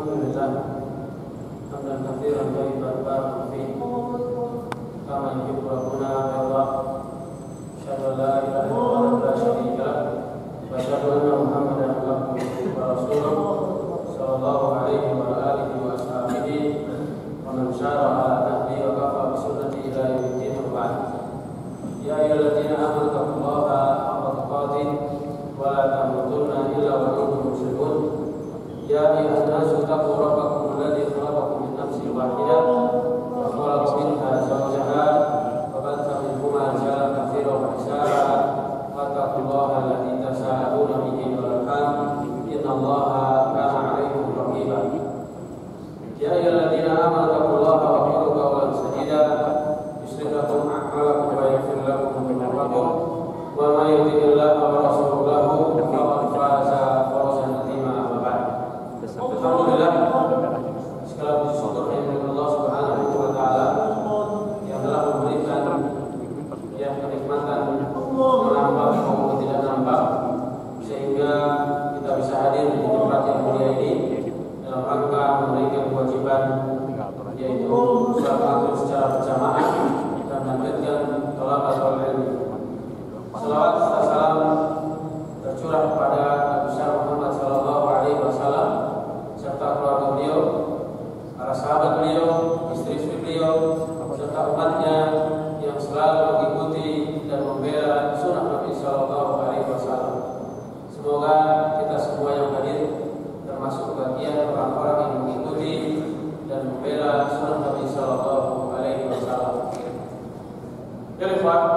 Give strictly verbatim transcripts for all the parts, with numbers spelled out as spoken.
Alhamdulillah, hamdan katsiran thayyiban barakan fihi kama yuhibbu rabbuna wa yarda. Asyhadu an la ilaha illallah wa la syarika lah wa asyhadu anna Muhammadan abduhu wa rasuluh sallallahu alaihi wa alihi wa ashabihi wa man syara ala nahji wa kafa bi sunnati ila yaumiddin wa ba'd. Ya ayyuhalladzina amanu taqullaha haqqa tuqatih wa la tamutunna illa wa antum muslimun. Ya ayyuhan nasu taqu rabbakum alladzi khalaqakum min nafsin wahidah wa khalaqa minha zawjaha wa batha minhuma rijalan katsiran wa nisaa. Wattaqullaha alladzi tasaaluna bihi wal arham innallaha kana 'alaykum raqiba. Ya ayyuhalladzina amanu taqullaha wa qulu qawlan sadida yuslih lakum a'malakum wa yaghfir lakum dhunubakum wa may yuti'illaha wa rasulahu faqad faza fawzan 'azima. Alhamdulillah, segala puji syukur kepada Allah Subhanahu wa taala yang telah memberikan ya kenikmatan menambah maupun tidak nampak sehingga kita bisa hadir di tempat yang mulia ini dalam rangka menunaikan kewajiban yaitu sholat maghrib secara berjamaah dan melanjutkan thalabatul ilmi. Salawat serta salam tercurah kepada Nabi Muhammad sallallahu alaihi wasallam serta keluarga beliau, para sahabat beliau, istri-istri beliau, serta umatnya yang selalu mengikuti dan membela sunnah Nabi Sallallahu Alaihi Wasallam. Semoga kita semua yang hadir termasuk bagian orang-orang yang mengikuti dan membela sunnah Nabi Sallallahu Alaihi Wasallam. Ikhwan,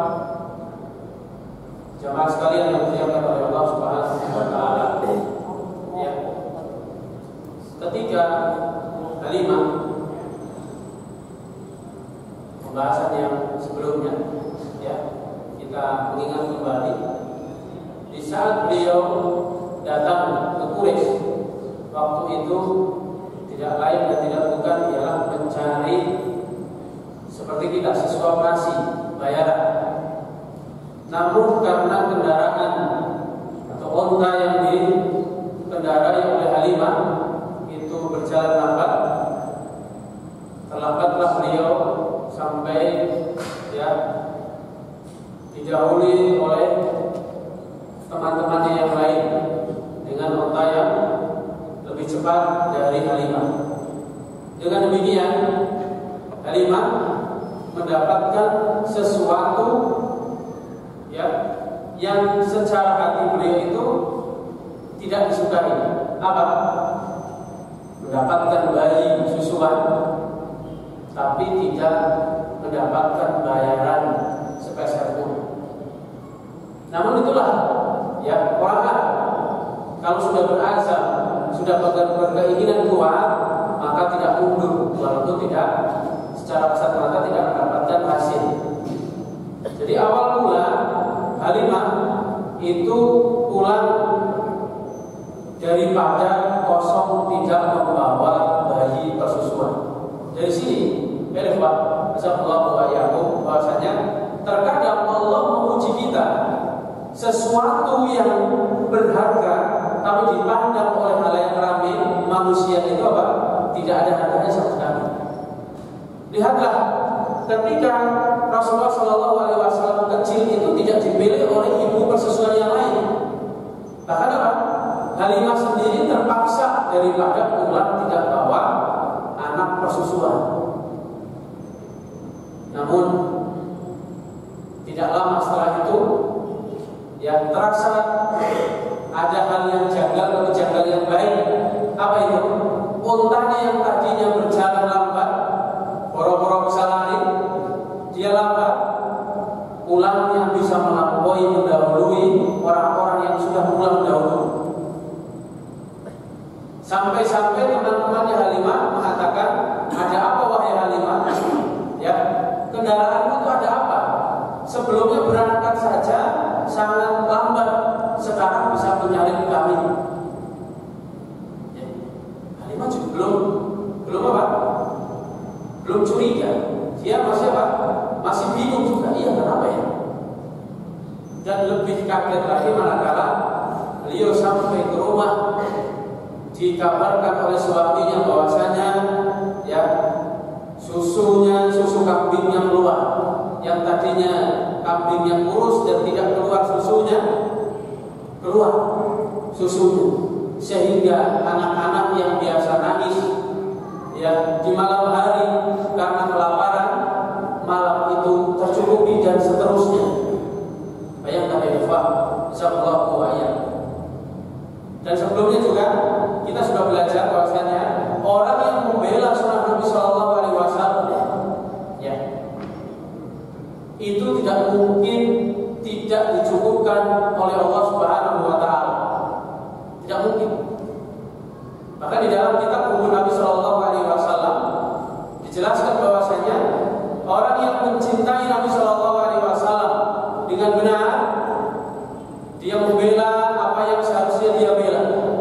jamaah sekalian yang dimuliakan oleh Allah Subhanahu Wa Taala. Ya. Ketika Halimah pembahasan yang sebelumnya ya kita mengingat kembali di saat beliau datang ke Quraisy, waktu itu tidak lain dan tidak bukan ialah mencari seperti kita sesuap nasi bayaran. Namun karena kendaraan atau onta yang dikendarai oleh Halimah berjalan lambat, terlambatlah beliau sampai ya didahului oleh teman-temannya yang lain dengan onta yang lebih cepat dari Halimah. Dengan demikian Halimah mendapatkan sesuatu ya yang secara hati beliau itu tidak disukai. Apa? Mendapatkan bayi susuan tapi tidak mendapatkan bayaran sepeser pun. Namun itulah ya orang kalau sudah berazam, sudah berkeinginan kuat, maka tidak mundur walaupun tidak secara kasat mata tidak mendapatkan hasil. Jadi awal mula Halimah itu pulang daripada kosong tidak membawa bayi persusuan. Dari sini, Pak, Assalamualaikum warahmatullahi bahwasanya terkadang Allah menguji kita sesuatu yang berharga tapi dipandang oleh halayak ramai manusia itu apa? Tidak ada harganya sama sekali. Lihatlah ketika Rasulullah Shallallahu Alaihi Wasallam kecil itu tidak dipilih oleh ibu persusuan yang lain. Bahkan apa? Halimah sendiri terpaksa daripada pulang tidak bawa anak persusuan. Namun tidak lama setelah itu yang terasa ada hal yang janggal atau janggal yang baik. Apa itu? Untanya yang tadinya berjalan lambat, boro-boro bisa lari, dia lambat. Pulangnya bisa melampaui mendahului orang-orang yang sudah pulang dahulu. Sampai-sampai teman-temannya Halimah mengatakan, ada apa wahai Halimah? Ya, kendaraanmu itu ada apa? Sebelumnya berangkat saja sangat lambat, sekarang bisa menyalip kami. Ya. Halimah juga belum, belum apa? Belum curiga. Dia masih apa? Masih bingung juga. Iya, kenapa ya? Dan lebih kaget lagi manakala beliau sampai ke rumah dikabarkan oleh suaminya bahwasanya orang yang membela sunnah Nabi Shallallahu Alaihi Wasallam, ya, itu tidak mungkin tidak dicukupkan oleh Allah Subhanahu Wa Taala, tidak mungkin. Maka di dalam kitab Hukum Nabi Shallallahu Alaihi Wasallam dijelaskan bahwasanya orang yang mencintai Nabi Shallallahu Alaihi Wasallam dengan benar, dia membela apa yang seharusnya dia bela.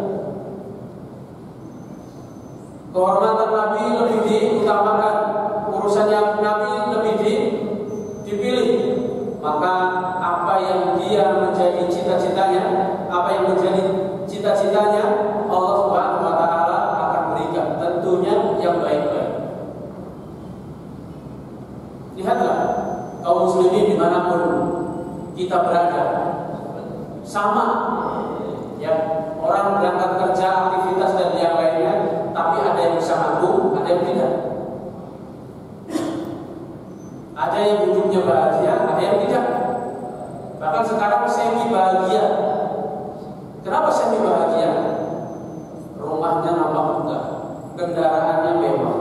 Kehormatan Nabi lebih diutamakan, urusannya Nabi lebih di, dipilih. Maka apa yang dia menjadi cita-citanya, apa yang menjadi cita-citanya, Allah Subhanahu Wa Taala akan berikan, tentunya yang baik-baik. Lihatlah kaum muslimin dimanapun kita berada, sama, ya, orang berangkat kerja, aktivitas dan yang lainnya, tapi ada yang bisa mampu, ada yang tidak. Ada yang hidupnya bahagia, ada yang tidak. Bahkan sekarang semi bahagia. Kenapa semi bahagia? Rumahnya nampak megah, kendaraannya mewah,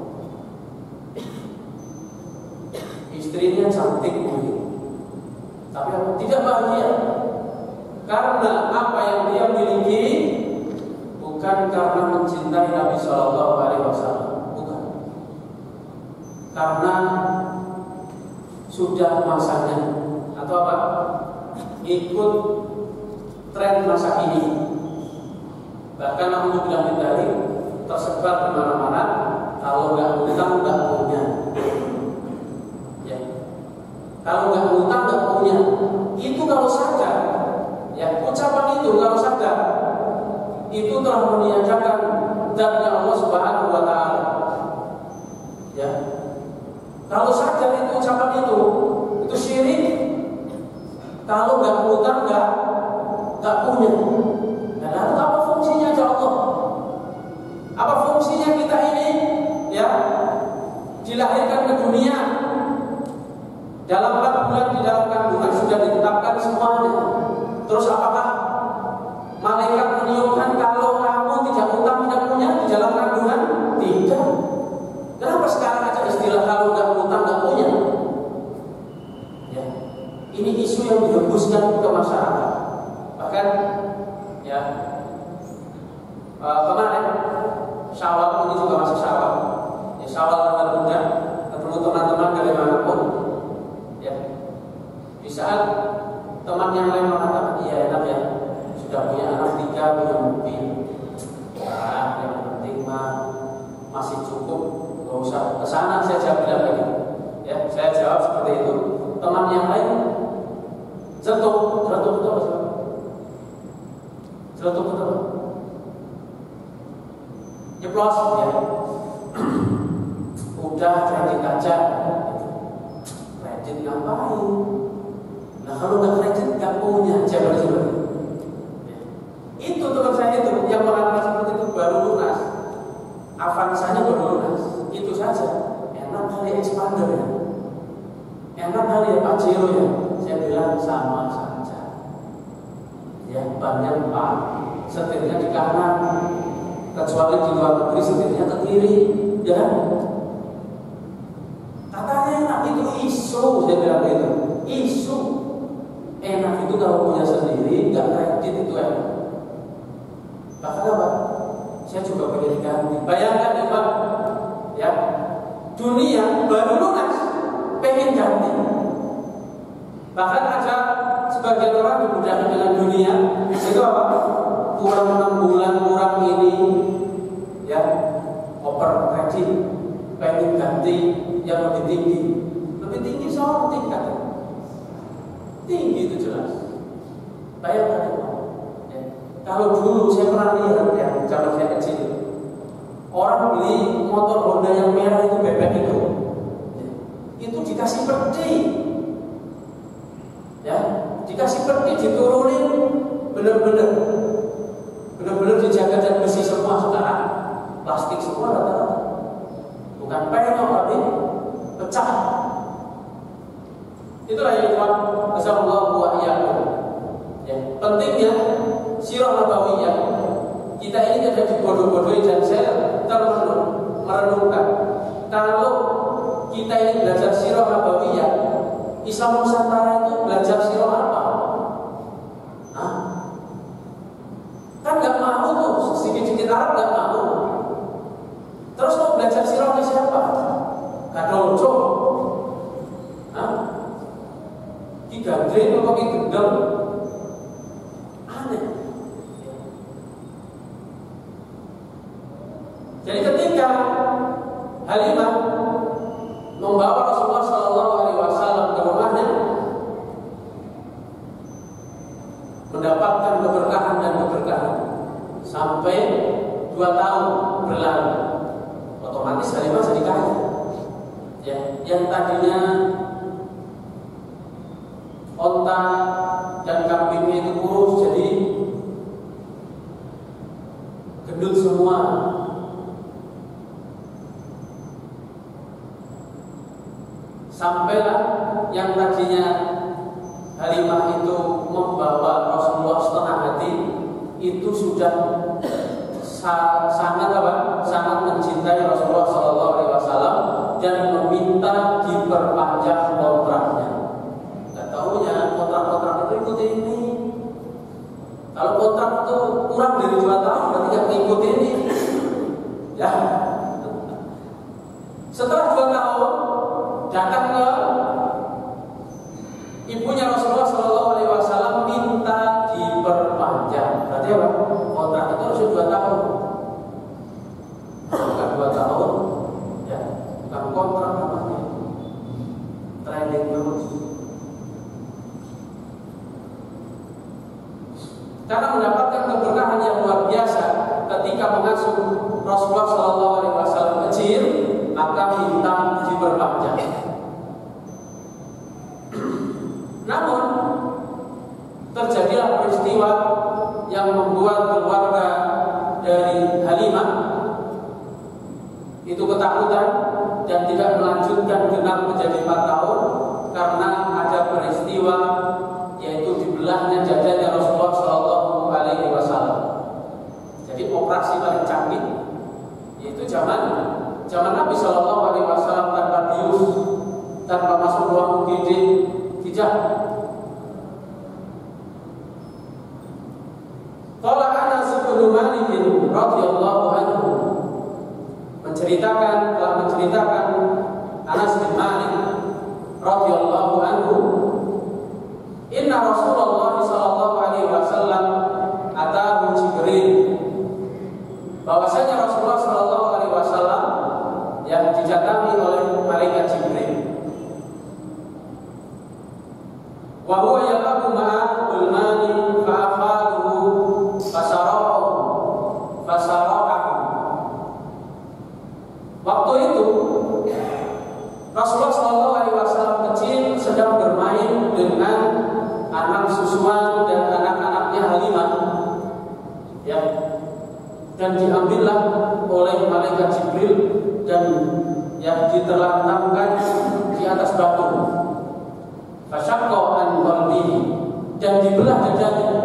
istrinya cantik begitu, tapi tidak bahagia. Karena apa yang dia miliki bukan karena mencintai Nabi Shallallahu Alaihi Wasallam, bukan. Karena sudah masanya, atau apa? Ikut tren masa ini. Bahkan aku bilang tadi tersebar di mana-mana. Kalau nggak utang nggak punya. Ya. Kalau nggak utang nggak punya. Itu kalau sadar. Ya, ucapan itu kalau sadar, itu telah meniadakan zatnya Allah Subhanahu Wa Taala. Ya, kalau sadar itu ucapan itu, itu syirik. Kalau nggak utang nggak nggak punya. Nah, lalu apa fungsinya aja Allah? Apa fungsinya kita ini? Ya, dilahirkan ke dunia dalam empat bulan di dalam kandungan sudah ditetapkan semuanya. Terus apakah malaikat meniupkan kalau kamu tidak utang tidak punya di dalam kandungan? Tidak. Kenapa sekarang aja istilah kalau nggak utang nggak punya? Ya, ini isu yang dihembuskan ke masyarakat. Bahkan, ya, uh, kemarin Syawal ini juga masih Syawal. Ya, Syawal tanggal muda, ketemu teman-teman dari manapun. Ya, di saat teman yang lain mengatakan, iya enak ya, sudah punya anak tiga, punya mobil. Nah, yang penting mah masih cukup, gak usah kesana. Saya jawab bilang lagi, ya, saya jawab seperti itu. Teman yang lain jatuh, jatuh betul, jatuh betul, nyeplos ya. Udah kredit aja, kredit ngapain? Nah, kalau nggak kredit nggak punya, siapa coba? Itu teman saya itu yang mengatakan seperti itu baru lunas, Avanzanya baru lunas, itu saja. Enak kali expander ya, enak kali ya Pajero ya. Saya bilang sama saja. Ya, banyak empat, setirnya di kanan, kecuali di luar negeri setirnya ke kiri, ya. Katanya enak, itu isu, saya bilang itu isu. Enak itu kalau punya sendiri, nggak kredit itu enak. Bahkan apa? Saya juga pengen ganti. Bayangkan ya Pak, ya, dunia baru lunas, pengen ganti. Bahkan ada sebagian orang dimudahkan dengan dunia, itu apa? Kurang enam bulan, kurang ini, ya, oper kredit, pengen ganti yang lebih tinggi, lebih tinggi soal tingkat. Tinggi itu jelas. Bayangkan ya. Kalau dulu saya pernah lihat ya, zaman saya kecil, orang beli motor Honda yang merah itu bebek itu, ya, itu dikasih peti, ya, dikasih peti, diturunin, bener-bener, bener-bener dijaga dan besi semua. Sekarang plastik semua rata-rata, bukan penyok tapi pecah. Itulah yang Tuhan Rasulullah wa iyyakum. Ya, pentingnya sirah nabawiyah. Kita ini tidak bodoh-bodoh dan saya terus merenungkan. Kalau kita ini belajar sirah nabawiyah, Islam Nusantara itu belajar sirah apa? Hah? Kan nggak mau tuh, sedikit-sedikit Arab nggak mau. Terus mau belajar sirahnya siapa? Kadolco? Hah? Ki Gandreng atau Ki Gendeng? Aneh. Jadi ketika Halimah membawa Rasulullah Shallallahu Alaihi Wasallam ke rumahnya, mendapatkan keberkahan dan keberkahan sampai dua tahun berlalu, otomatis Halimah jadi kaya. Ya, yang tadinya onta dan kambingnya itu kurus jadi gendut semua. Sampailah yang tadinya Halimah itu membawa Rasulullah setengah hati, itu sudah sa sangat apa? Sangat mencintai Rasulullah Shallallahu Alaihi Wasallam dan meminta diperpanjang kontraknya. Gak taunya kontrak-kontrak itu ikut ini. Kalau kontrak itu kurang dari dua tahun berarti gak ikut ini. Ya. Setelah dua tahun datang ke ibunya Rasulullah Shallallahu Alaihi Wasallam minta diperpanjang. Berarti apa? Kontrak itu harus dua tahun. Bukan dua tahun, ya, bukan kontrak namanya. Training terus. Karena mendapatkan keberkahan yang luar biasa ketika mengasuh Rasulullah Shallallahu Alaihi Wasallam kecil, maka minta diperpanjang. Namun terjadilah peristiwa yang membuat keluarga dari Halimah itu ketakutan dan tidak melanjutkan genap menjadi empat tahun karena ada peristiwa yaitu dibelahnya dadanya Rasulullah Shallallahu Alaihi Wasallam. Jadi operasi paling canggih yaitu zaman zaman Nabi Shallallahu Alaihi Wasallam tanpa bius, tanpa masuk ruang U G D, tidak. Qala Anas bin Malik radhiyallahu anhu menceritakan telah menceritakan Anas bin Malik radhiyallahu anhu, inna Rasulullah sallallahu alaihi wasallam atahu Jibril, bahwasanya Rasulullah sallallahu alaihi wasallam yang didatangi oleh malaikat Jibril. Wa huwa yaqabu ma'a ulmani fa'afaduhu fasarahu fasarahu. Waktu itu Rasulullah shallallahu alaihi wasallam kecil sedang bermain dengan anak susuan dan anak-anaknya Halimah, ya, dan diambillah oleh malaikat Jibril dan yang diterlantarkan di atas batu. Fasyaqqa an qalbihi, dan dibelah dadanya.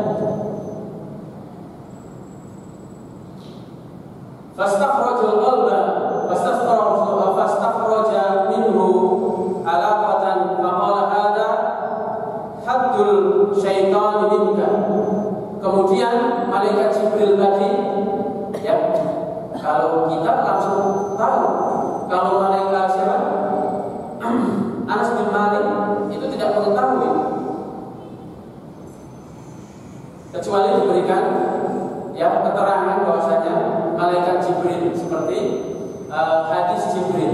Fastakhrajal qalba fastakhraja fastakhraja minhu alaqatan faqala hadha haddul syaitan minka. Kemudian malaikat Jibril tadi, ya, kalau kita langsung tahu kalau malaikat siapa? Anas bin Malik itu tidak mengetahui kecuali diberikan, ya, keterangan bahwasanya malaikat Jibril seperti uh, hadis Jibril,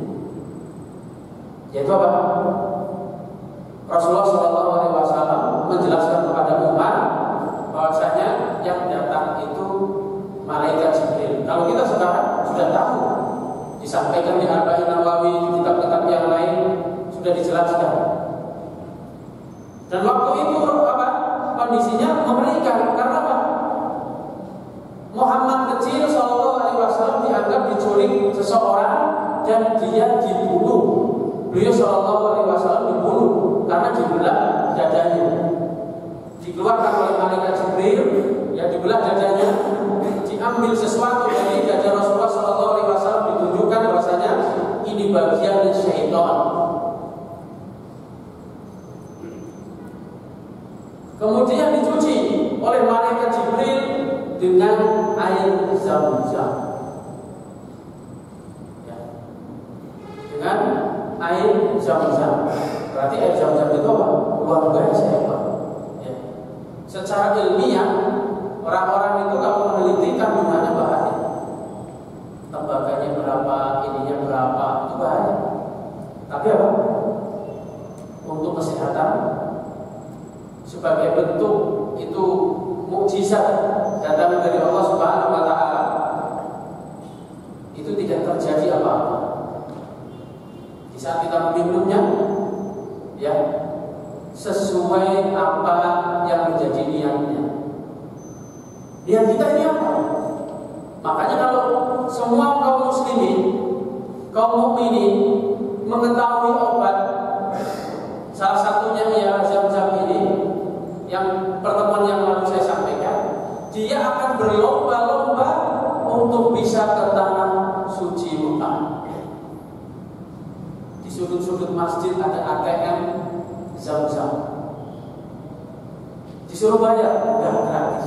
yaitu apa? Rasulullah shallallahu alaihi wasallam menjelaskan kepada umat bahwasanya yang datang itu malaikat Jibril. Kalau kita sekarang sudah tahu, disampaikan di Arba'in Nawawi, di kitab-kitab yang lain sudah dijelaskan. Dan waktu itu apa? Kondisinya mengerikan. Karena apa? Muhammad kecil Shallallahu Alaihi Wasallam dianggap diculik seseorang dan dia dibunuh. Beliau Shallallahu Alaihi Wasallam dibunuh karena dibelah dadanya. Dikeluarkan oleh malaikat Jibril, ya, dibelah dadanya, diambil sesuatu air Zam-Zam. Ya. Dengan air Zam-Zam. Berarti air Zam-Zam itu apa? Luar biasa ya Pak. Ya. Secara ilmiah orang-orang itu kalau meneliti kandungannya bahaya. Tembaganya berapa, ininya berapa, itu bahaya. Tapi apa? Untuk kesehatan sebagai bentuk itu mukjizat datang dari Allah Subhanahu wa taala. Itu tidak terjadi apa-apa. Di saat kita meminumnya ya sesuai apa yang menjadi niatnya. Niat kita ini apa? Makanya kalau semua kaum muslimin, kaum mukminin mengetahui obat, salah satunya ialah Zam-Zam ini, yang pertemuan yang lalu saya sampaikan, dia akan berlomba-lomba untuk bisa ke tanah suci Mekah. Di sudut-sudut masjid ada A T M Zam-Zam. Disuruh bayar, udah gratis.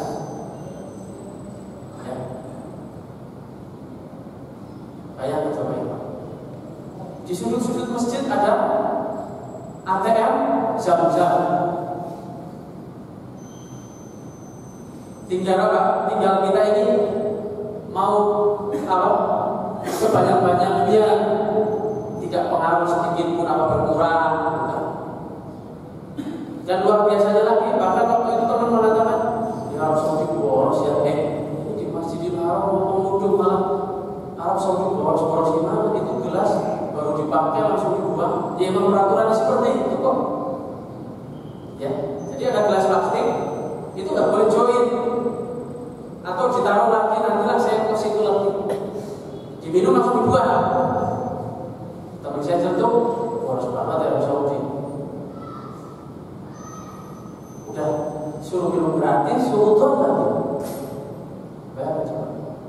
Ya. Bayar coba ya. Di sudut-sudut masjid ada A T M Zam-Zam. Tinggal apa? Tinggal kita ini mau apa? Sebanyak-banyaknya, tidak pengaruh sedikit pun apa berkurang. Dan luar biasanya lagi, bahkan waktu itu teman mengatakan, ya Arab Saudi boros ya, eh di Masjidil Haram ngomong malah Arab Saudi boros-boros gimana? Itu gelas baru dipakai langsung dibuang. Ya emang peraturannya seperti itu kok. Ya, jadi ada gelas plastik itu nggak boleh join atau ditaruh lagi, nantilah saya ke situ lagi, diminum langsung dibuang. Tapi saya contoh boros banget ya Arab Saudi. Udah suruh minum gratis, suruh tuh lagi. Bayar coba.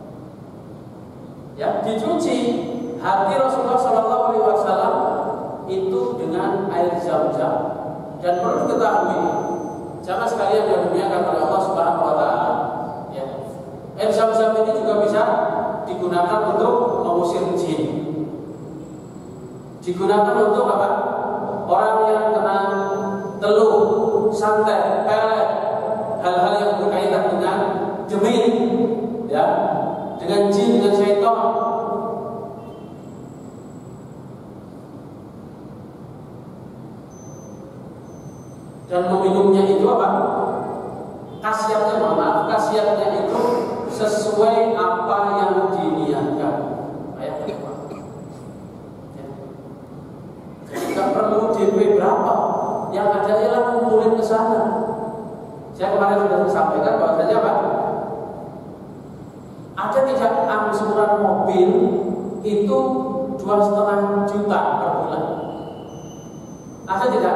Ya, dicuci hati Rasulullah Shallallahu Alaihi Wasallam itu dengan air Zam-Zam. Dan perlu diketahui, jangan sekalian yang dimuliakan oleh Allah Subhanahu Wa Taala. Ya, air Zam-Zam ini juga bisa digunakan untuk mengusir jin. Digunakan untuk apa? Orang yang kena teluh, santet, pelet, hal-hal yang berkaitan dengan jemit, ya, dengan jin, dengan syaitan. Dan meminumnya itu apa? Khasiatnya, maaf, khasiatnya itu sesuai apa yang diniatkan. Ayat apa? Ya. Tidak perlu D P berapa, yang ada ialah ngumpulin ke sana. Saya kemarin sudah sampaikan bahwasanya apa? Ada tidak angsuran mobil itu dua setengah juta per bulan? Ada tidak?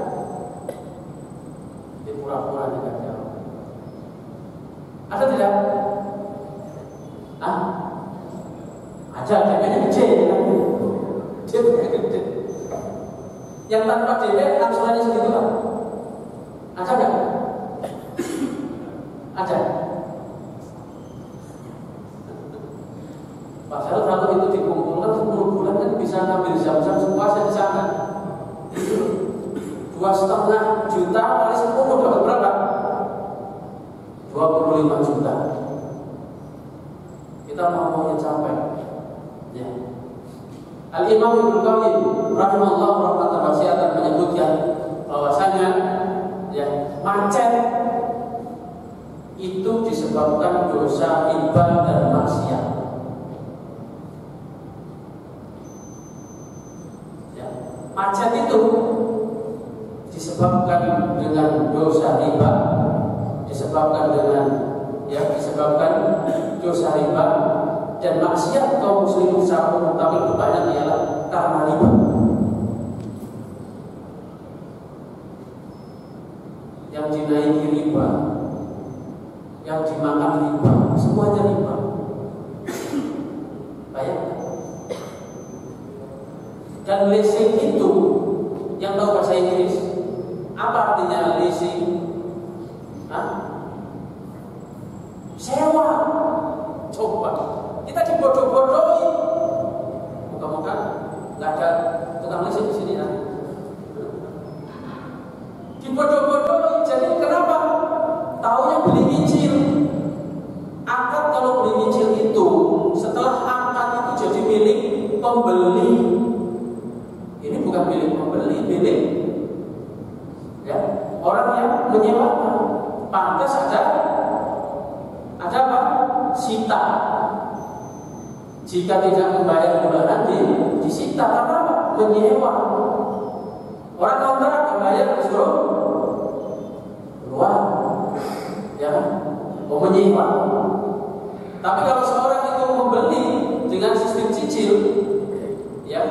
Di pura-pura tidak jauh. Ada tidak? Ah, ada, kayaknya kecil. Kecil, kecil. Yang tanpa D P angsurannya segitu kan? Ada nggak? Ada. Padahal kalau itu dikumpulkan sepuluh bulan kan bisa ngambil Zam-Zam sepuasnya di sana. Dua setengah juta kali sepuluh dapat berapa? Dua puluh lima juta. Kita mau maunya capek. Ya. Al Imam Ibnu Qayyim rahimahullah rahmatan wasi'atan menyebutkan bahwasanya ya macet itu disebabkan dosa riba dan maksiat. Ya, macet itu disebabkan dengan dosa riba, disebabkan dengan ya disebabkan dosa riba dan maksiat kaum muslimin secara umum, tapi kebanyakan ialah karena riba. Yang dinaiki riba, yang dimakan riba, semuanya riba. Bayangkan. Dan leasing itu, yang tahu bahasa Inggris, apa artinya leasing? Hah? Sewa. Coba kita dibodoh-bodohi. Moga-moga nggak ada tukang listrik di sini ya. Dibodoh-bodohi. Jadi kenapa? Taunya beli micil. Akad kalau beli micil itu setelah akad itu jadi milik pembeli. Ini bukan milik pembeli, milik ya orang yang menyewakan. Pantas ada ada apa? Sita. Jika tidak membayar bulanan di disita karena apa? Menyewa. Orang kontrak membayar disuruh keluar, ya, mau menyewa. Tapi kalau seorang itu membeli dengan sistem cicil, ya,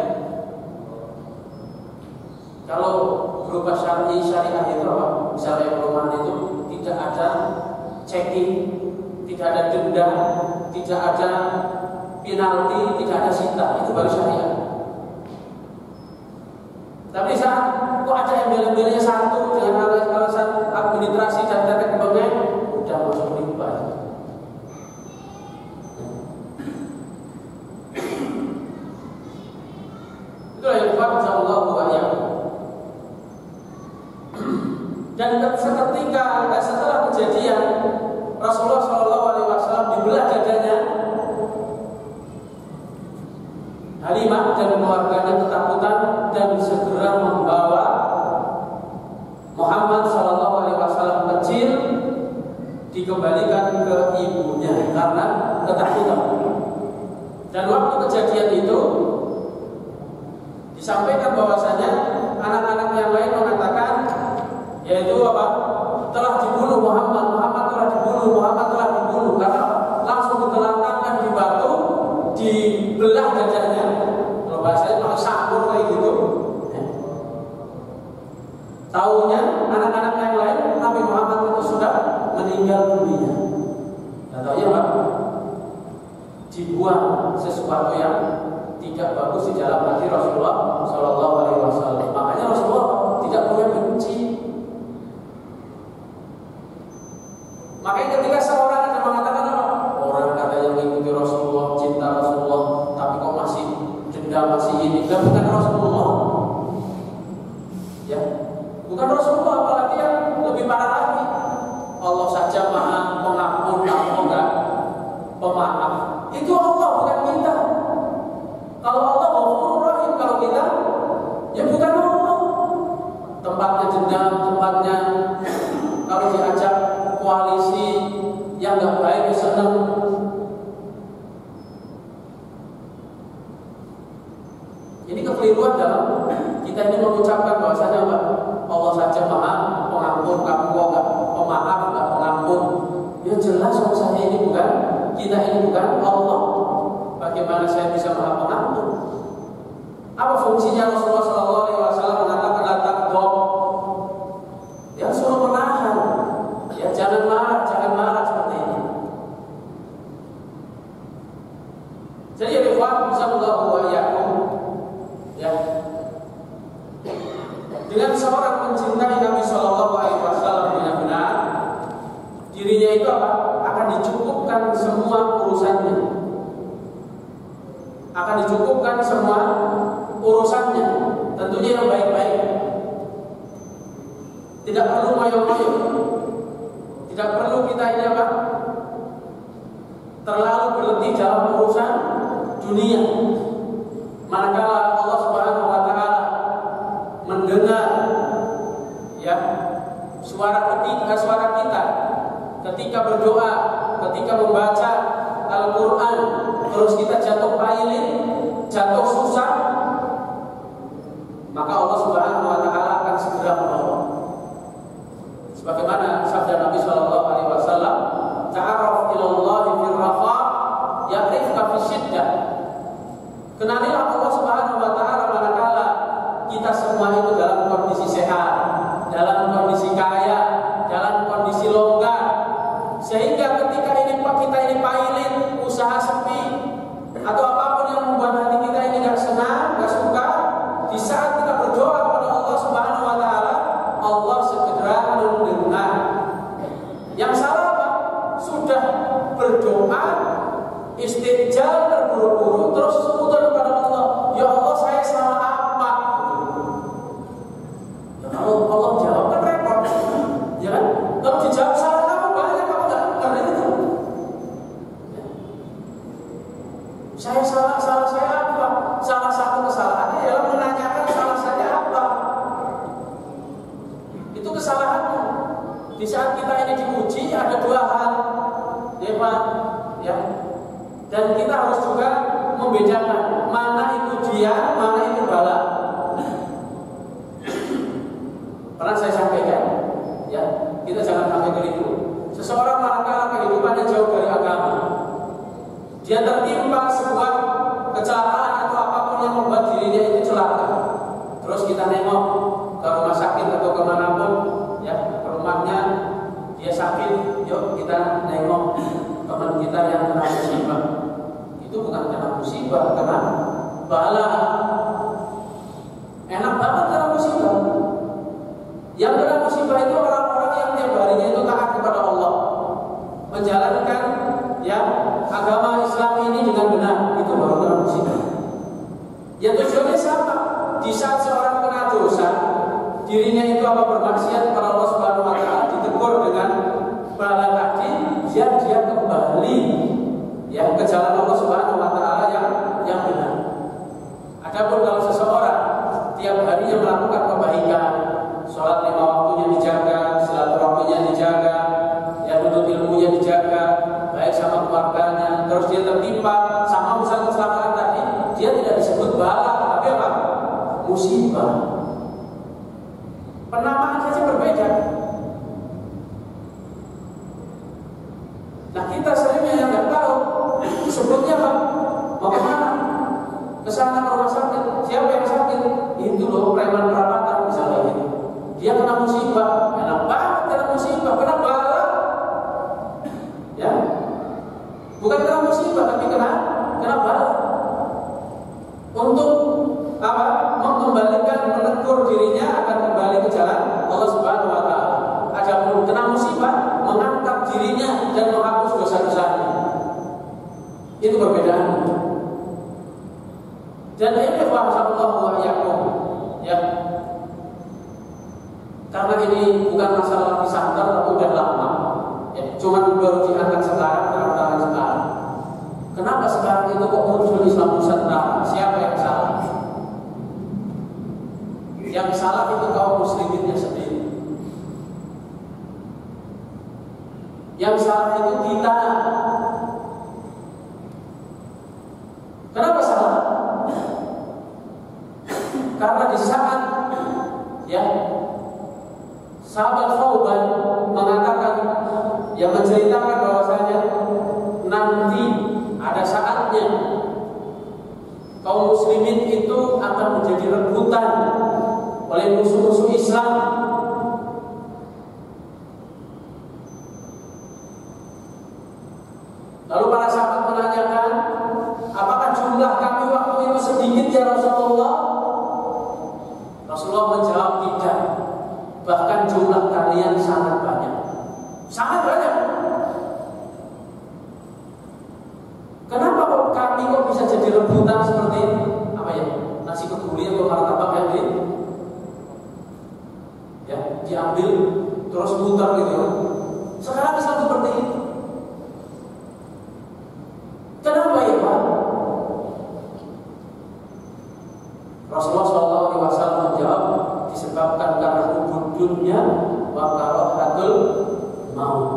kalau berupa syari syariah itu apa? Misalnya perumahan itu tidak ada checking, tidak ada denda, tidak ada penalti, tidak ada sita, itu baru syariah. Tapi saat kok ada yang bela-belanya satu dengan alasan administrasi dan teknik pemain, udah masuk riba. Itulah yang Pak Insyaallah banyak. Dan seketika setelah kejadian Rasulullah Shallallahu Alaihi Wasallam dibelah dadanya, Halimah dan keluarganya ketakutan dan segera membawa Muhammad Shallallahu Alaihi Wasallam kecil dikembalikan ke ibunya karena ketakutan. Dan waktu kejadian itu disampaikan bahwasanya anak-anak yang lain mengatakan, yaitu apa? Telah dibunuh Muhammad, Muhammad telah dibunuh, Muhammad telah dibunuh karena langsung ditelantarkan di batu, dibelah dadanya. Kalau bahasanya pakai sampur kayak gitu. Tahunya anak-anak yang lain Nabi Muhammad itu sudah meninggal dunia. Dan tahunya apa? Dibuang sesuatu yang tidak bagus di dalam hati Rasulullah Shallallahu Alaihi Wasallam. Makanya Rasulullah tidak punya benci. Makanya ketika seorang ada mengatakan apa? Orang katanya mengikuti Rasulullah, cinta Rasulullah, tapi kok masih dendam, masih ini, dan bukan Rasulullah. Ya, bukan Rasulullah, apalagi yang lebih parah lagi. Allah saja Maha Pengampun, Allah enggak pemaaf. Itu Allah, bukan kita. Kalau Allah Ghafurur Rahim, kalau kita ya bukan Allah. Tempatnya dendam, tempatnya kalau diajak koalisi yang nggak baik ya senang. Ini kekeliruan dalam kita ini mengucapkan bahwasanya apa? Allah saja Maha Pengampun, kamu kok nggak pemaaf, nggak pengampun. Ya jelas kalau saya ini bukan, kita ini bukan Allah. Bagaimana saya bisa Maha Pengampun? Apa fungsinya Rasulullah Shallallahu Alaihi Wasallam mengatakan al-taqdom? Ya suruh menahan. Ya jangan marah, jangan marah seperti ini. Jadi ya ikhwan, insyaallah wa iyyakum. Ya. Dengan seorang mencintai Nabi Shallallahu Alaihi Wasallam benar-benar, dirinya itu apa? Akan dicukupkan semua urusannya. Akan dicukupkan semua urusannya. Tentunya yang baik-baik. Tidak perlu mayo-mayo. Tidak perlu kita ini apa? Terlalu berletih dalam urusan dunia. Manakala Allah Subhanahu wa taala mendengar ya suara ketika suara kita ketika berdoa, ketika membaca Al-Qur'an, terus kita jatuh pailit, jatuh susah, maka Allah Subhanahu wa taala akan segera menolong. Sebagaimana sabda Nabi Shallallahu Alaihi Wasallam, "Ta'arraf ilallahi fil rafa, ya'rifka fi syiddah." Kenalilah Allah Subhanahu wa taala manakala kita semua itu dalam kondisi sehat, dalam kondisi kaya, dalam kondisi longgar, sehingga ketika ini kita ini pailit, usaha sepi, atau apapun yang membuat hati kita ini nggak senang, nggak suka, di saat kita berdoa kepada Allah Subhanahu wa taala, Allah segera mendengar. Yang salah apa? Sudah berdoa salah saya apa? Salah satu kesalahannya ialah menanyakan salah saya apa. Itu kesalahannya. Di saat kita ini diuji ada dua hal, ya Pak, ya. Dan kita harus juga membedakan mana itu ujian, mana itu bala. Pernah saya sampaikan, ya, kita jangan sampai keliru. Seseorang manakala kehidupannya jauh dari agama, dia tertimpa sebuah kecelakaan atau apapun yang membuat dirinya itu celaka. Terus kita nengok ke rumah sakit atau kemanapun, ya, ke rumahnya dia sakit, yuk kita nengok teman kita yang kena musibah. Itu bukan kena musibah, kena bala. Enak banget kena musibah. Yang kena musibah itu orang-orang yang tiap harinya itu taat kepada Allah, menjalankan ya agama Islam ini dengan benar, itu baru kena musibah. Ya tujuannya sama. Di saat seorang kena dosa, dirinya itu apa bermaksiat kepada Allah Subhanahu Wa Taala, ditegur dengan bala tadi, dia dia kembali ya ke jalan Allah Subhanahu Wa Taala yang yang benar. Adapun kalau seseorang tiap harinya melakukan kebaikan, sholat lima waktunya dijaga, silaturahminya dijaga, ya menuntut ilmunya dijaga, baik sama keluarganya, terus dia tertimpa sama usaha kecelakaan tadi, dia tidak disebut bala, tapi apa? Musibah. Penamaan saja berbeda. Nah kita seringnya yang nggak tahu sebutnya apa? Mau kemana? Kesana ke rumah sakit. Siapa yang sakit? Itu loh preman perapatan misalnya gitu. Dia kena musibah, enak banget kena musibah, kena bala. Ya, bukan kena musibah tapi kena kena bala. Untuk apa? Mengembalikan, menegur dirinya akan kembali ke jalan Allah Subhanahu Wa Taala. Adapun kena musibah, mengangkat dirinya dan menghapus dosa-dosanya. Itu perbedaan. Dan ini wasallallahu wa iyyakum. Ya. Karena ini bukan masalah disanter tapi udah lama. Ya, cuman baru diangkat sekarang, terang-terangan sekarang. Kenapa sekarang itu kok muncul Islam Nusantara? Siapa yang salah? Yang salah itu kaum musliminnya sendiri. Yang salah itu kita. Kenapa salah? Karena di saat ya sahabat Thauban mengatakan, yang menceritakan bahwasanya nanti ada saatnya kaum muslimin itu akan menjadi rebutan oleh musuh-musuh Islam. Lalu para sahabat menanyakan, apakah jumlah kami waktu itu sedikit ya Rasulullah? Rasulullah menjawab tidak. Bahkan jumlah kalian sangat banyak. Sangat banyak. Kenapa kok kami kok bisa jadi rebutan seperti ini? Apa ya? Nasi kebuli atau martabak yang di ya, diambil terus muter gitu. Sekarang Islam seperti itu. Kenapa ya Pak? Rasulullah shallallahu alaihi wasallam menjawab, disebabkan karena hubud dunia wa karahatul maut.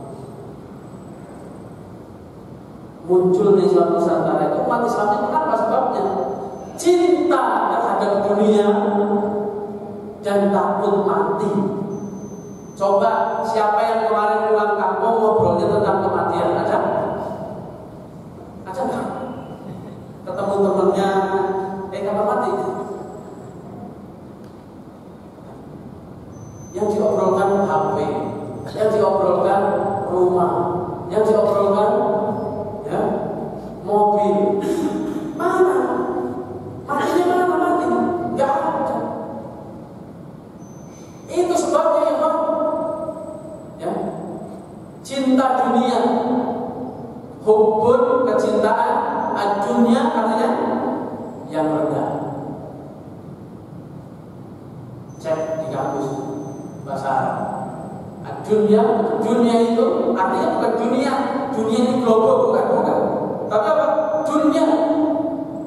Muncul di Islam Nusantara itu umat Islam itu kenapa sebabnya? Cinta terhadap dunia dan takut mati. Coba siapa yang kemarin pulang kampung ngobrolnya tentang kematian? Ada? Ada nggak? Ketemu temennya, eh kapan mati? Yang diobrolkan H P, yang diobrolkan rumah, yang diobrolkan ya mobil. Mana? Matinya mana mati? Gak ada. Itu sebabnya ya Pak. Ya, cinta dunia, hubun kecintaan dunia artinya yang rendah. Cek di kampus bahasa Arab. Dunia, dunia itu artinya bukan dunia, dunia ini global bukan bukan. Tapi apa? Dunia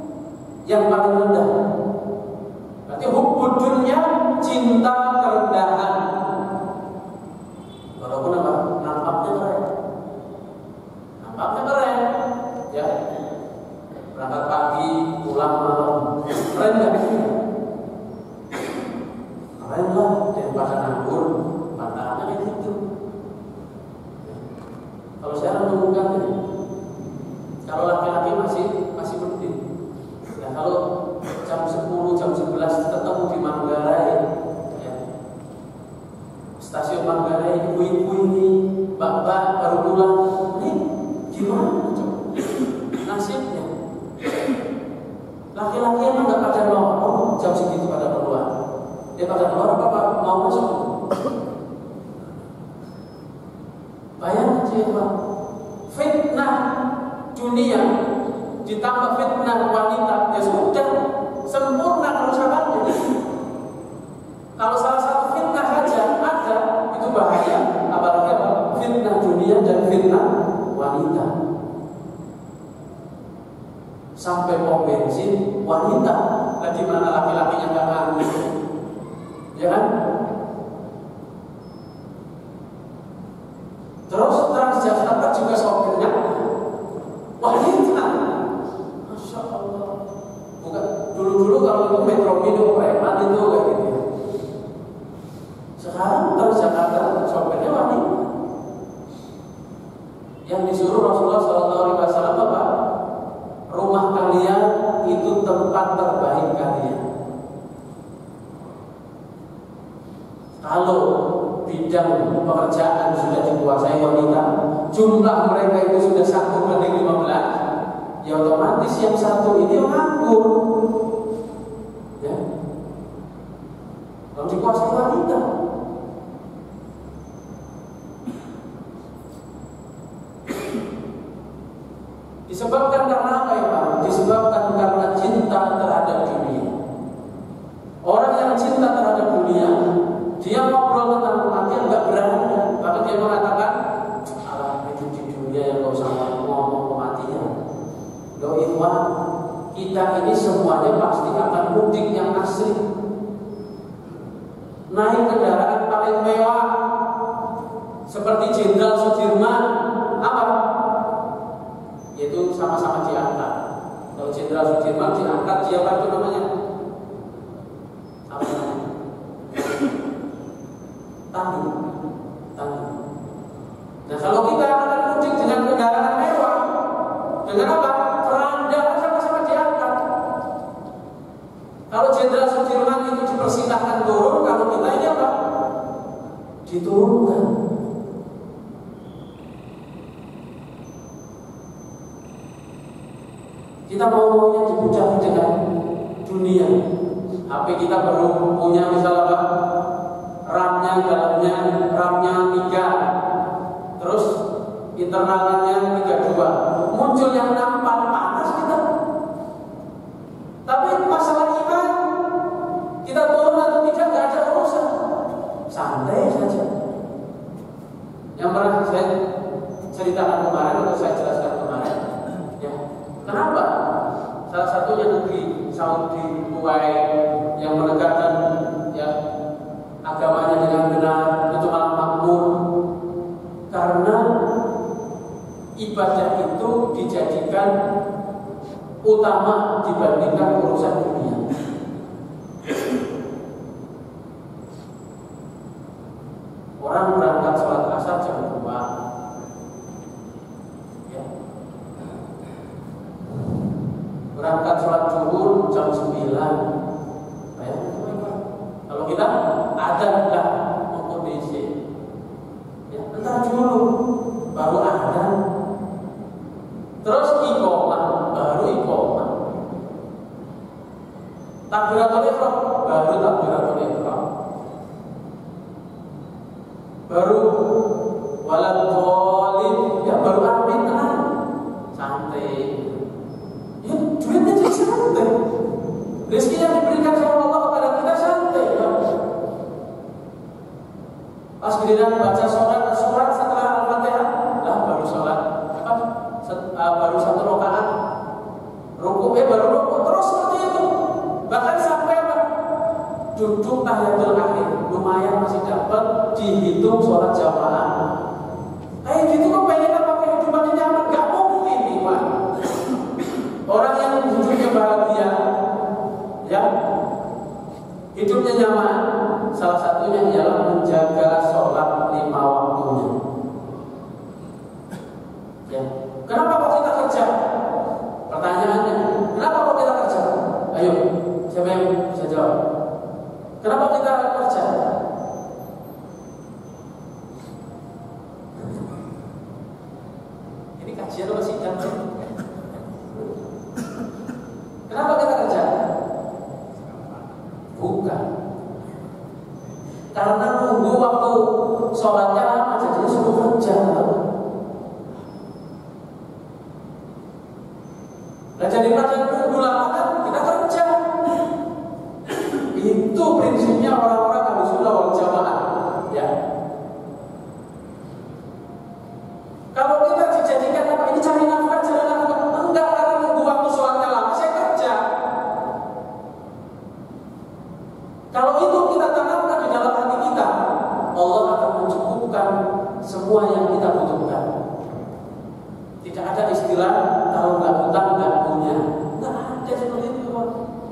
yang paling rendah. Berarti hubbud dunya, cinta kerendahan. Walaupun apa? Nampaknya keren, nampaknya keren, ya. Berangkat pagi, pulang malam, keren nggak? Keren lah, daripada nganggur, pantangannya kayak gitu. Kalau saya menemukan ini, kalau laki-laki masih masih penting. Ya kalau jam sepuluh, jam sebelas ketemu di Manggarai, ya. Stasiun Manggarai, ibu-ibu ini, bapak baru pulang, ini gimana coba? Nasibnya. Laki-laki emang nggak pada mau jam segitu pada keluar. Dia pada keluar apa mau masuk? Bayangkan siapa? Fitnah dunia ditambah fitnah wanita, ya sudah sempurna kerusakannya. Kalau salah satu fitnah saja ada, itu bahaya. Apalagi apa? Fitnah dunia dan fitnah wanita. Sampai pom bensin wanita, nah di mana laki-lakinya nggak nganggur, ya kan? Terus Transjakarta juga sopirnya wanita, masya Allah. Bukan dulu-dulu kalau itu Metro Mini preman itu kayak gitu. Sekarang Transjakarta sopirnya wanita. Yang disuruh Rasulullah shallallahu alaihi wasallam apa? Rumah kalian itu tempat terbaik kalian. Kalau bidang pekerjaan sudah dikuasai wanita, jumlah mereka itu sudah satu banding lima belas, ya otomatis yang satu ini nganggur, ya. Kalau dikuasai wanita, disebabkan karena apa ya Pak? Disebabkan karena cinta terhadap dunia. Orang yang cinta terhadap dunia, dia ngobrol tentang kematian nggak berani, bahkan dia mengatakan, alah itu di dunia yang nggak usah ngomong kematian. Loh ikhwan, kita ini semuanya pasti akan mudik yang asli, naik kendaraan paling mewah, seperti Jenderal Sudirman, apa? Yaitu sama-sama diangkat. Kalau Jenderal Sudirman diangkat, siapa itu namanya? Apa namanya? Tanggung, tanggung. Nah kalau kita akan mudik dengan kendaraan mewah, dengan apa? Keranda sama-sama diangkat. Kalau Jenderal Sudirman itu dipersilahkan turun, kalau kita ini apa? Diturunkan. Kita mau-maunya dibucaki dengan dunia. H P kita baru punya misalnya apa? RAM-nya dalamnya RAM-nya tiga, terus internalnya tiga puluh dua. Muncul yang nampak panas kita. Tapi masalah iman, kita turun atau tidak nggak ada urusan, santai saja. Yang pernah saya ceritakan kemarin atau saya jelaskan kemarin, ya kenapa? Salah satunya negeri Saudi, Kuwait yang menegakkan ya agamanya dengan benar itu malah makmur, karena ibadah itu dijadikan utama dibandingkan urusan dunia. Orang berangkat sholat asar jam dua, ya. Berangkat sholat zuhur jam sembilan. Kalau kita ada enggak mau kondisi, ya entar dulu baru ada, terus iqomah baru iqomah, takbiratul ihram baru takbiratul ihram, baru walad dhalin ya baru amin tenang santai. Ya duitnya jadi santai, rezeki yang diberikan sama Allah kepada kita santai ya. Pas giliran baca sholat, sholat setelah Al-Fatihah, lah baru sholat apa? Set, uh, baru satu rakaat, ruku eh baru ruku terus seperti duduk tahiyatul akhir, lumayan masih dapat dihitung sholat jamaah. Kayak gitu kok pengen apa kehidupannya nyaman? Gak mungkin nih Pak. Orang yang hidupnya bahagia, ya hidupnya nyaman, salah satunya ialah menjaga sholat lima waktunya. Ya, kenapa kok kita kerja? Pertanyaannya, kenapa kok kita kerja? Ayo, siapa yang bisa jawab? Kenapa kita kerja? Ini kajian apa sidang? Kenapa kita kerja? Bukan. Karena nunggu waktu sholatnya lama, jadi suruh kerja. Nah, jadi pada nunggu lama kan kita kerja. Itu prinsipnya orang-orang Ahlussunnah wal Jamaah. Ya. Kalau kita dijadikan apa ini cari nafkah, cari nafkah, enggak, karena nunggu waktu sholatnya lama saya kerja. Kalau itu kita tanamkan di dalam hati kita, Allah akan mencukupkan semua yang kita butuhkan. Tidak ada istilah kalau nggak utang nggak punya, nggak ada seperti itu Pak.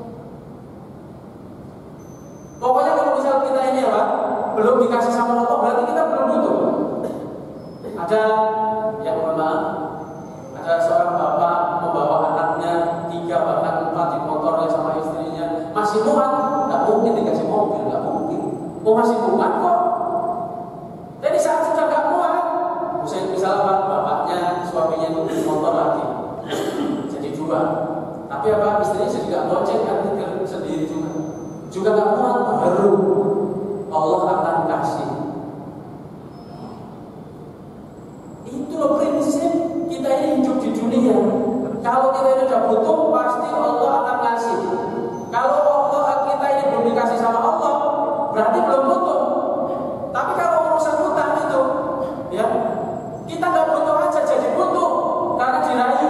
Pokoknya kalau misal kita ini apa belum dikasih sama Allah, berarti kita belum butuh. Ada yang mohon maaf, ada seorang bapak membawa anaknya tiga bahkan empat di motornya sama istrinya, masih muat, nggak mungkin dikasih mobil, nggak mungkin. Mau masih muat kok. Jadi saat sudah nggak muat, misalnya misalnya bapaknya suaminya itu di motor lagi, jadi dua. Tapi apa istrinya juga goceng kan sendiri juga, juga nggak muat, baru Allah akan kasih. Itu loh prinsip kita ini hidup di dunia. Kalau kita ini sudah butuh, pasti Allah akan kasih. Kalau Allah kita ini belum dikasih sama Allah, berarti belum butuh. Tapi kalau urusan utang itu, ya kita nggak butuh aja jadi butuh karena dirayu.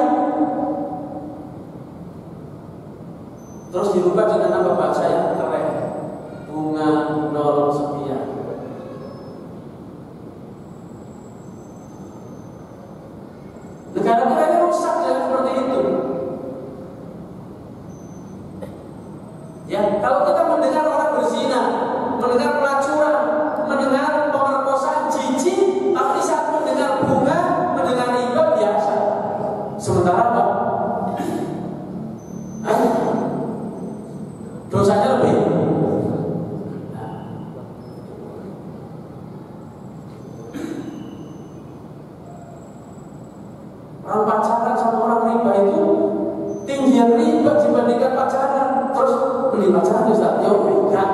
Terus dirubah dengan nama bahasa yang keren, bunga nol sekian. Negara kita ini rusak dengan seperti itu. Ya, kalau kita mendengar orang berzina, mendengar pelacuran, mendengar pemerkosaan jijik, tapi saat mendengar bunga, mendengar riba biasa. Sementara apa? Hah? Dosanya lebih. Orang pacaran sama orang riba itu tinggian riba dibandingkan pacaran. Terus beli pacaran Ustaz, ya enggak.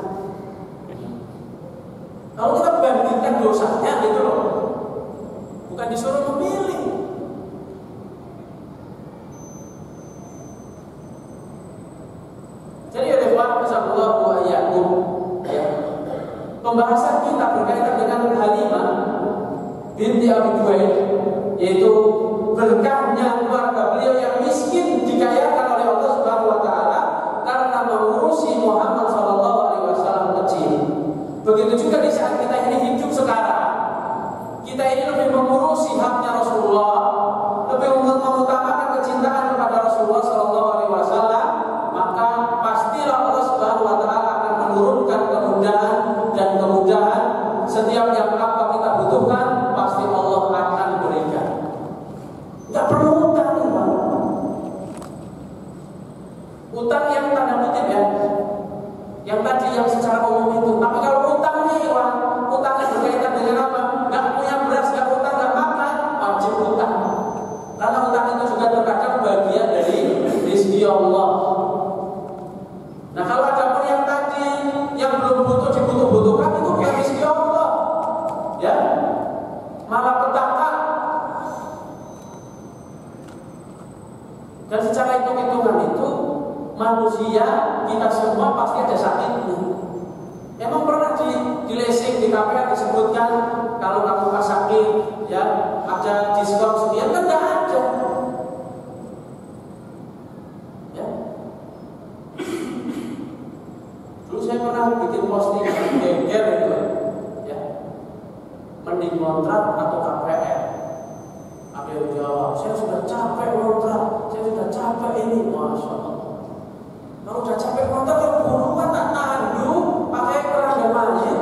Kalau kita bandingkan dosanya gitu loh, bukan disuruh memilih. Jadi ya Dewa, Assalamualaikum warahmatullahi wabarakatuh. Pembahasan kita berkaitan dengan Halimah binti Abi Duaid, yaitu berkahnya keluarga beliau yang miskin dikayakan oleh Allah Subhanahu wa taala karena mengurusi Muhammad sallallahu alaihi wasallam kecil. Begitu juga di saat kita ini hidup sekarang, kita ini lebih mengurusi haknya Rasulullah, lebih mengutamakan kecintaan kepada Rasulullah sallallahu alaihi wasallam, maka pastilah Allah Subhanahu wa taala akan menurunkan kemudahan dan kemudahan. Setiap yang apa kita butuhkan, pasti Allah akan berikan. Gak perlu utang, Pak. Utang yang tanda kutip ya, yang tadi yang secara umum itu. Tapi kalau utangnya Iwan, utangnya berkaitan dengan apa? Gak punya beras, gak utang, gak makan, wajib utang. Karena utang itu juga terkadang bagian dari rezeki Allah. Nah kalau ada pun yang tadi yang belum butuh dibutuh-butuhkan, itu bukan rezeki Allah, ya, malah petaka. Dan secara hitung-hitungan itu manusia kita semua pasti ada sakitnya. Emang pernah di, di lesing di K P A disebutkan kalau kamu pas sakit ya ada diskon sekian? Kan nggak ada. Ya. Dulu saya pernah bikin posting geger itu, ya. Mending kontrak atau K P R? Ada yang jawab, saya sudah capek kontrak, saya sudah capek ini, masya Allah. Kalau udah capek kontrak, ya buruan tak tandu, pakai keranda mayat.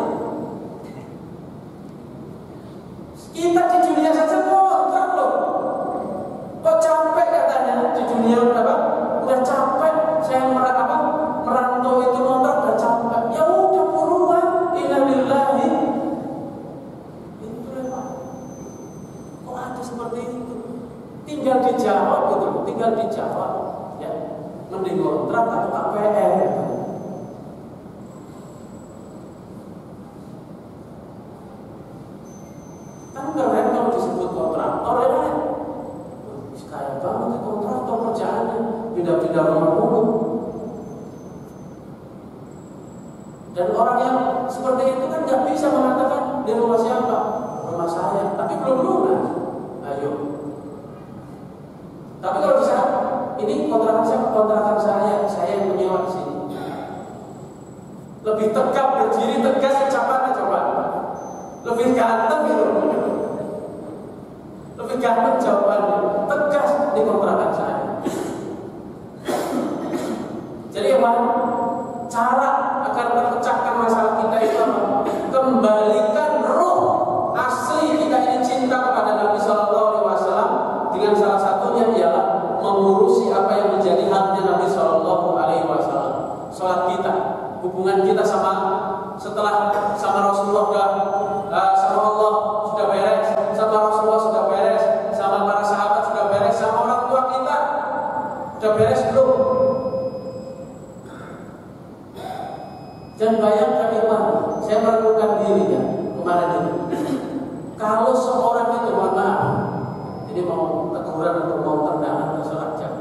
Kita di dunia saja kontrak loh. Kok capek katanya di dunia apa? Udah capek, saya merasa apa? Merantau itu kontrak udah capek. Ya udah buruan, innalillahi. Itu ya Pak. Kok ada seperti itu? Tinggal dijawab gitu, tinggal dijawab. Ya, mending kontrak atau K P R. Kan keren kalau disebut kontraktor ya kan? Kaya banget itu kontraktor kerjaannya, pindah-pindah rumah mulu. Dan orang yang seperti itu kan nggak bisa mengatakan di rumah siapa, rumah saya, tapi belum lunas. Ayo. Tapi kalau bisa, ini kontrakan siapa? Kontrakan saya, saya yang menyewa di sini. Lebih tegap, berdiri tegas ucapannya coba. Lebih ganteng gitu. Lebih ganteng jawabannya, tegas di kontrakan saya. Jadi apa? Cara agar terpecahkan masalah kita itu apa? Kembalikan ruh asli kita ini cinta kepada Nabi Shallallahu Alaihi Wasallam dengan salah satunya ialah mengurusi apa yang menjadi haknya Nabi Shallallahu Alaihi Wasallam. Sholat kita, hubungan kita sama setelah sama Rasulullah sudah uh, sama Allah sudah beres, sama Rasulullah sudah beres, sama para sahabat sudah beres, sama orang tua kita sudah beres belum? Dan bayangkan iman, saya meragukan diri ya kemarin ini. Kalau seorang itu mana, ini mau teguran untuk mau tendangan atau sholat jam.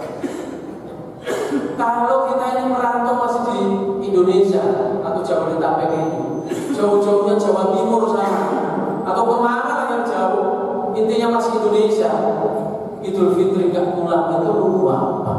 Kalau kita ini merantau masih di Indonesia atau Jabodetabek ini, jauh-jauhnya Jawa Timur sana, atau kemana lah yang jauh, intinya masih Indonesia. Idul Fitri gak pulang itu lu apa?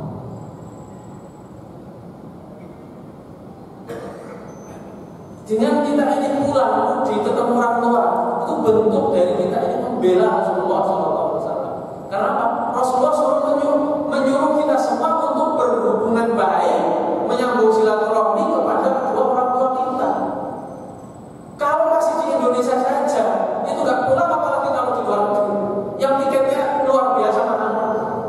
Dengan kita ini pulang di ketemu orang tua, itu bentuk dari kita ini membela Rasulullah shallallahu alaihi wasallam. Karena apa? Rasulullah suruh menyuruh, menyuruh kita semua untuk berhubungan baik, menyambung silaturahmi kepada kedua orang tua kita. Kalau masih di Indonesia saja, itu gak pulang, apalagi kalau di luar negeri, yang tiketnya luar biasa mahal.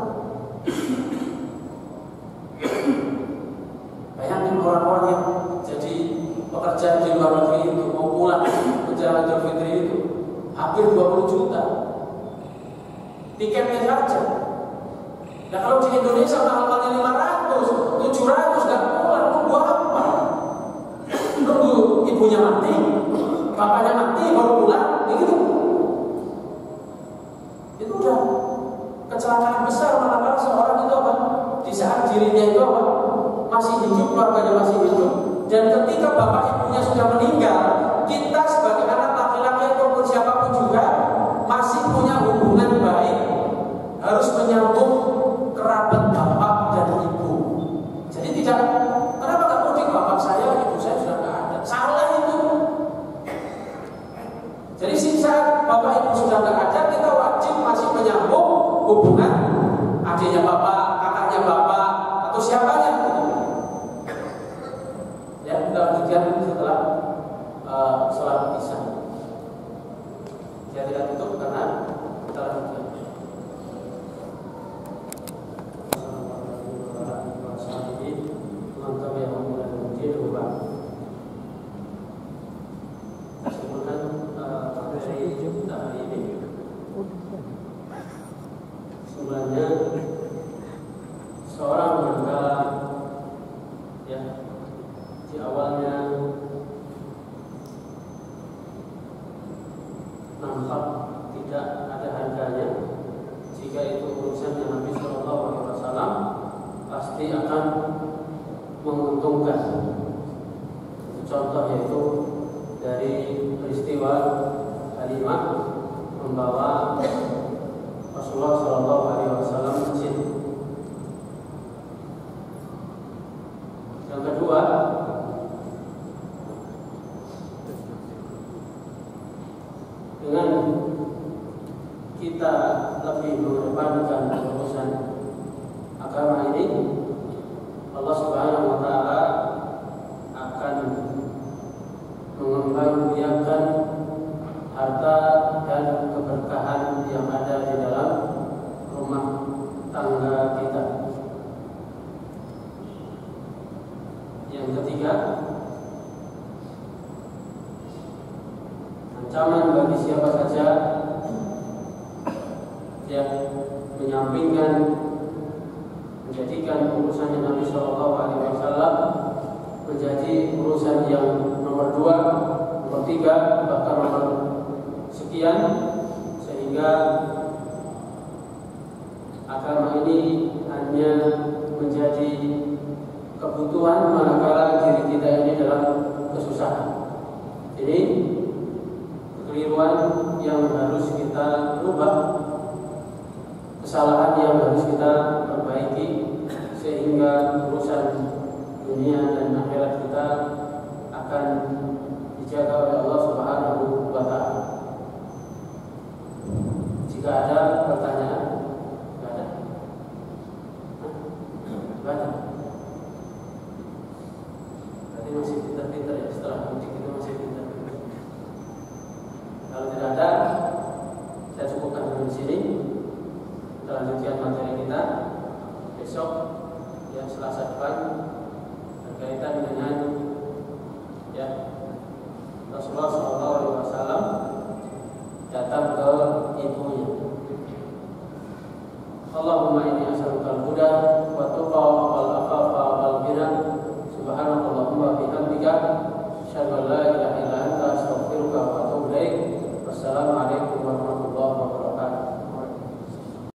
Bayangin orang-orang yang jadi pekerjaan di luar negeri itu mau pulang menjelang Idul Fitri itu hampir dua puluh juta tiketnya saja. Nah kalau di Indonesia mahalnya lima ratus, tujuh ratus gak pulang, nunggu apa? Nunggu ibunya mati, bapaknya mati baru pulang, begitu. Itu udah kecelakaan besar manakala seorang itu apa? Di saat dirinya itu apa? Masih hidup, keluarganya masih hidup. Dan ketika bapak ibunya sudah meninggal, kita sebagai anak laki-laki ataupun siapapun juga masih punya hubungan baik, harus menyambung kerabat bapak dan ibu. Jadi tidak, kenapa nggak mudik bapak saya, ibu saya sudah nggak ada, salah itu. Jadi saat bapak ibu sudah nggak ada, kita wajib masih menyambung hubungan adiknya bapak, kakaknya bapak, atau siapanya. Ya, kita lanjutkan setelah uh, sholat isya. Saya tidak tutup karena kita lanjutkan. Mantap ya, mulai menuju lupa. Sebutkan materi kita hari ini. Sebenarnya seorang manakala ya di awalnya nampak tidak ada harganya, jika itu urusannya Nabi Shallallahu Alaihi Wasallam pasti akan menguntungkan. Contoh yaitu dari peristiwa Halimah membawa Rasulullah Shallallahu Alaihi Wasallam masjid. Yang kedua, kita lebih mengedepankan urusan agama ini, Allah Subhanahu wa taala akan mengembangbiakkan harta dan keberkahan yang ada di dalam rumah tangga kita. Yang ketiga, ancaman bagi siapa saja yang menyampingkan, menjadikan urusan Nabi Shallallahu Alaihi Wasallam menjadi urusan yang nomor dua, nomor tiga, bahkan nomor sekian, sehingga agama ini hanya menjadi kebutuhan manakala diri kita ini dalam kesusahan. Ini kekeliruan yang harus kita rubah, kesalahan yang harus kita perbaiki, sehingga urusan dunia dan akhirat kita akan dijaga oleh Allah Subhanahu wa taala. Jika ada pertanyaan, tidak ada. Tidak ada. Berarti masih pintar-pintar ya, setelah mudik itu masih pintar-pintar. Kalau tidak ada, saya cukupkan sampai di sini. Kita lanjutkan materi kita besok, ya, Selasa depan, berkaitan dengan ya Rasulullah Shallallahu Alaihi Wasallam datang ke ibunya. Allahumma inni as'alukal huda wa tuqa wal afafa wal ghina. Subhanakallahumma wa bihamdika, asyhadu an la ilaha